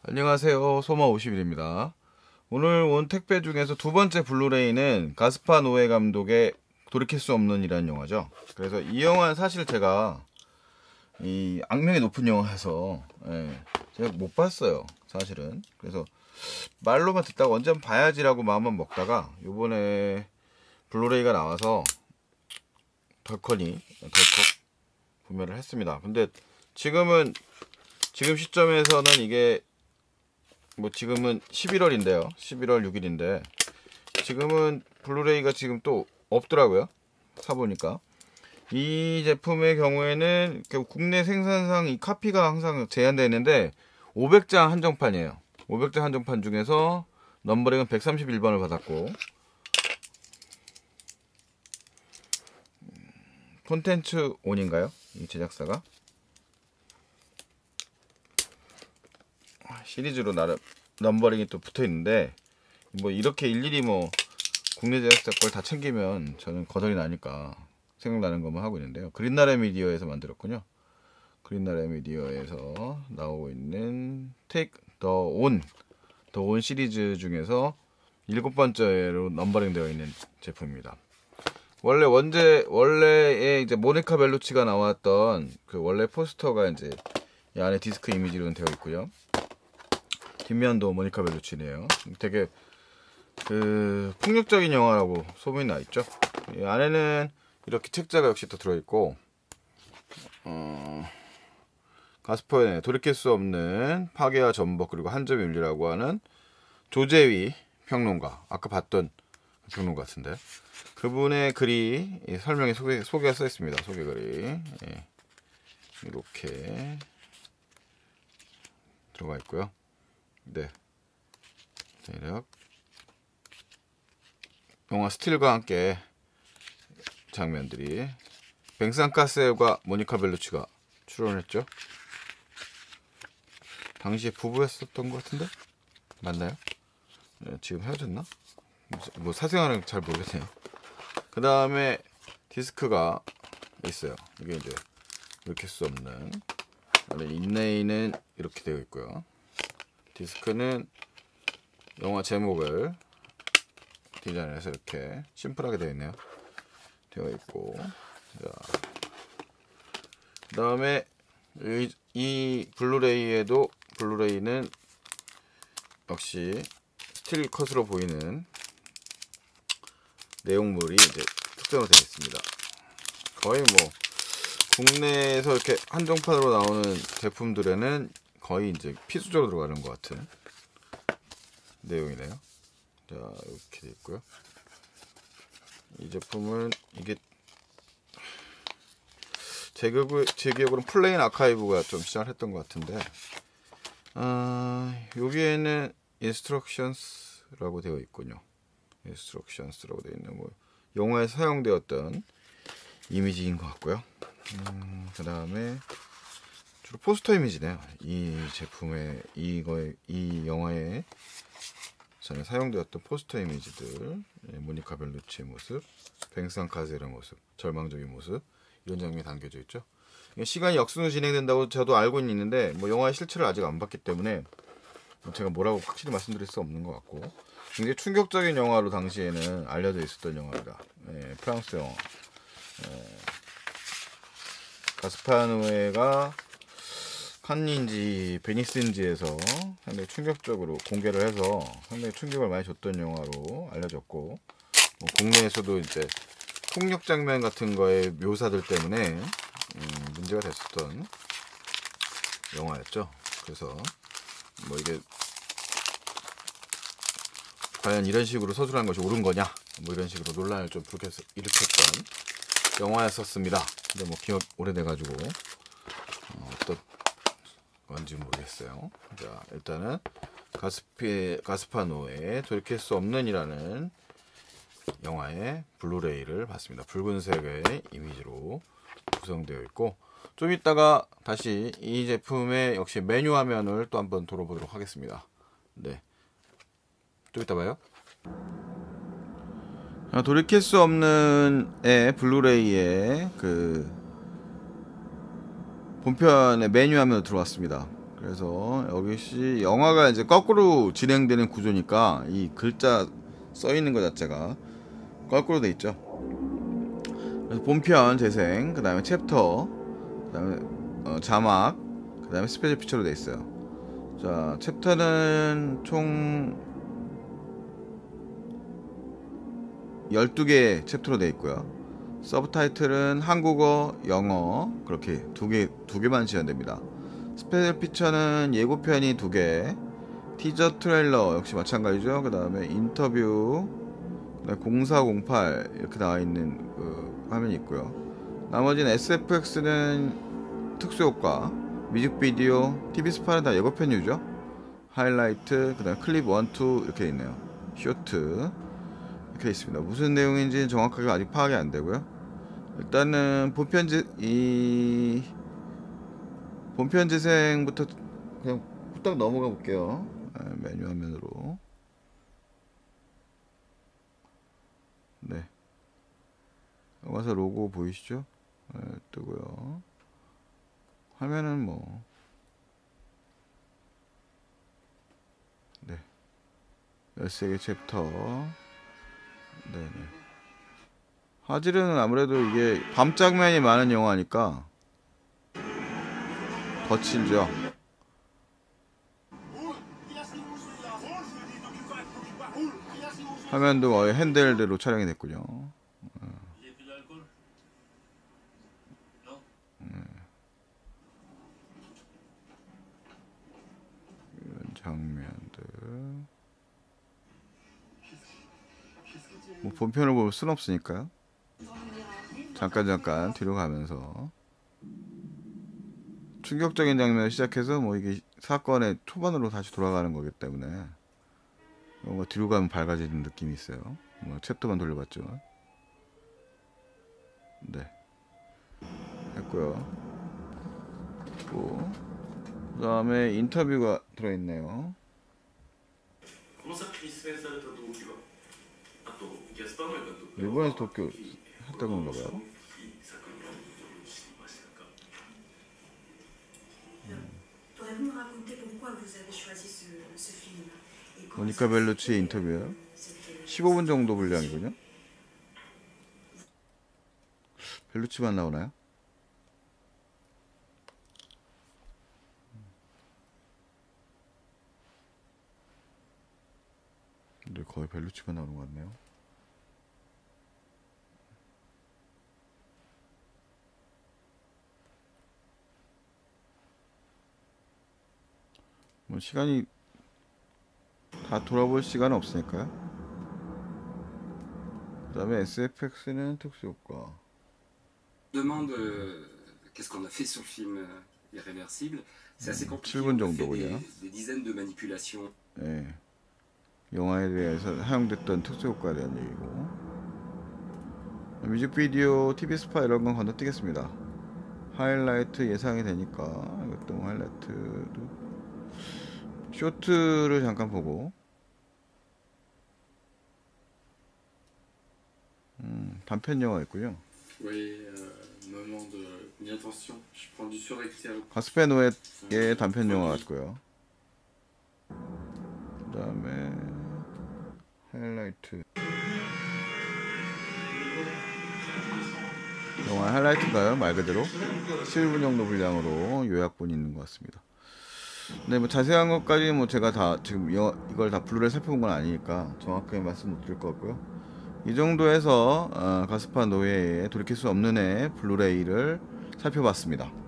안녕하세요. 소마51입니다. 오늘 온 택배 중에서 두 번째 블루레이는 가스파 노에 감독의 돌이킬 수 없는 이라는 영화죠. 그래서 이 영화는 사실 제가 이 악명이 높은 영화여서 제가 못 봤어요, 사실은. 그래서 말로만 듣다가 언제 한번 봐야지라고 마음만 먹다가 요번에 블루레이가 나와서 덜컥 구매를 했습니다. 근데 지금 시점에서는 이게 지금은 11월인데요. 11월 6일인데 지금은 블루레이가 지금 또 없더라고요. 사보니까. 이 제품의 경우에는 국내 생산상 이 카피가 항상 제한되어 있는데 500장 한정판이에요. 500장 한정판 중에서 넘버링은 131번을 받았고, 콘텐츠 온인가요? 이 제작사가 시리즈로 나름 넘버링이 또 붙어 있는데, 이렇게 일일이 국내 제작사 걸 다 챙기면 저는 거덜이 나니까 생각나는 것만 하고 있는데요. 그린나래 미디어에서 만들었군요. 그린나래 미디어에서 나오고 있는 Take the On 시리즈 중에서 7번째로 넘버링 되어 있는 제품입니다. 원래에 이제 모니카 벨루치가 나왔던 그 원래 포스터가 이제 이 안에 디스크 이미지로 되어 있고요. 뒷면도 모니카 벨루치네요. 되게 폭력적인 영화라고 소문이 나 있죠. 이 안에는 이렇게 책자가 역시 또 들어있고, 가스퍼의 돌이킬 수 없는 파괴와 전복 그리고 한 점의 윤리라고 하는 조재위 평론가, 아까 봤던 평론가 같은데, 그분의 글이 설명에 소개가 써 있습니다. 소개글이 이렇게 들어가 있고요. 네, 대략 영화 스틸과 함께 장면들이, 뱅산 카셀과 모니카 벨루치가 출연했죠. 당시에 부부였었던 것 같은데 맞나요? 네, 지금 헤어졌나? 사생활은 잘 모르겠네요. 그 다음에 디스크가 있어요. 이게 이제 이렇게 수 없는, 인레이는 이렇게 되어 있고요. 디스크는 영화 제목을 디자인해서 이렇게 심플하게 되어 있네요. 되어 있고, 그 다음에 이 블루레이는 역시 스틸 컷으로 보이는 내용물이 이제 특정으로 되어 있습니다. 거의 국내에서 이렇게 한정판으로 나오는 제품들에는 거의 이제 필수적으로 들어가는 것 같은 내용이네요. 자, 이렇게 되어 있고요. 이 제품은 이게 제 기억으로는 플레인 아카이브가 좀 시작을 했던 것 같은데, 여기에는 인스트럭션스라고 되어 있군요. 인스트럭션스라고 되어 있는 영화에 사용되었던 이미지인 것 같고요. 그 다음에 주로 포스터 이미지네요. 이 제품의 이 영화에 전에 사용되었던 포스터 이미지들, 모니카 벨루치의 모습, 뱅산 카셀의 모습, 절망적인 모습, 이런 장면이 담겨져 있죠. 시간이 역순으로 진행된다고 저도 알고 있는데 영화의 실체를 아직 안 봤기 때문에 제가 뭐라고 확실히 말씀드릴 수 없는 것 같고, 굉장히 충격적인 영화로 당시에는 알려져 있었던 영화입니다. 프랑스 영화. 가스파 노에가 칸인지 베니스인지에서 상당히 충격적으로 공개를 해서 상당히 충격을 많이 줬던 영화로 알려졌고, 국내에서도 이제 폭력 장면 같은 거의 묘사들 때문에 문제가 됐었던 영화였죠. 그래서 이게 과연 이런 식으로 서술하는 것이 옳은 거냐, 이런 식으로 논란을 좀 일으켰던 영화였었습니다. 근데 기억 오래돼가지고 어떤 건지 모르겠어요. 자, 일단은 가스파 노의 돌이킬 수 없는이라는 영화의 블루레이를 봤습니다. 붉은색의 이미지로 구성되어 있고, 좀 이따가 다시 이 제품의 역시 메뉴 화면을 또 한번 돌아보도록 하겠습니다. 네, 좀 이따 봐요. 돌이킬 수 없는의 블루레이의 본편의 메뉴 화면으로 들어왔습니다. 그래서 여기시 영화가 이제 거꾸로 진행되는 구조니까 이 글자 써 있는 것 자체가 거꾸로 돼 있죠. 그래서 본편 재생, 그 다음에 챕터, 그 다음에 자막, 그 다음에 스페셜 피처로 돼 있어요. 자, 챕터는 총 12개 챕터로 돼 있고요. 서브타이틀은 한국어, 영어 그렇게 두 개만 지원됩니다. 스페셜 피처는 예고편이 2개, 티저 트레일러 역시 마찬가지죠. 그 다음에 인터뷰, 그다음에 0408 이렇게 나와 있는 그 화면이 있고요. 나머지는 SFX는 특수효과, 뮤직비디오, TV 스파는 다 예고편 유죠. 하이라이트, 그 다음에 클립 1, 2 이렇게 있네요. 쇼트 이렇게 있습니다. 무슨 내용인지는 정확하게 아직 파악이 안 되고요. 일단은 본편 재생부터 그냥 후딱 넘어가 볼게요. 메뉴 화면으로. 네. 와서 로고 보이시죠? 뜨고요. 화면은 뭐, 네. 13개 챕터. 네네. 화질은 아무래도 이게 밤 장면이 많은 영화니까 거칠죠. 화면도 거의 핸들드로 촬영이 됐군요. 이런 장면들. 뭐 본편을 볼 순 없으니까요. 잠깐 뒤로 가면서 충격적인 장면을 시작해서 뭐 이게 사건의 초반으로 다시 돌아가는 거기 때문에 뭔가 뒤로 가면 밝아지는 느낌이 있어요. 뭐 챕터만 돌려봤죠. 네, 했고요. 그 다음에 인터뷰가 들어있네요. 일본에서 도쿄 했던 건가 봐요. 모니카 벨루치 인터뷰요. 15분 정도 분량이군요. 벨루치만 나오나요? 근데 거의 벨루치만 나오는 것 같네요. 뭐 시간이 다 돌아볼 시간은 없으니까요. 그 다음에 SFX는 특수효과. demande qu'est-ce qu'on a fait sur le film Irréversible. C'est assez compliqué. 7분 On a fait 정도군요. des dizaines de manipulations. 네. 영화에 대해서 사용됐던 특수효과에 대한 얘기고. 뮤직비디오, TV 스파 이런 건 건너뛰겠습니다. 하이라이트 예상이 되니까 이것도 뭐 하이라이트도 쇼트를 잠깐 보고 단편 영화 있고요. Oui, moment d'inattention. Je prends du surexcital. 가스페 노에의 단편 영화 같고요. 그 다음에 하이라이트 영화 하이라이트인가요? 말 그대로 7분 정도 분량으로 요약본이 있는 것 같습니다. 네, 뭐 자세한 것까지 뭐 제가 다 지금 이걸 다 블루레이 살펴본 건 아니니까 정확하게 말씀 못 드릴 것 같고요. 이 정도에서 가스파 노예의 돌이킬 수 없는 애 블루레이를 살펴봤습니다.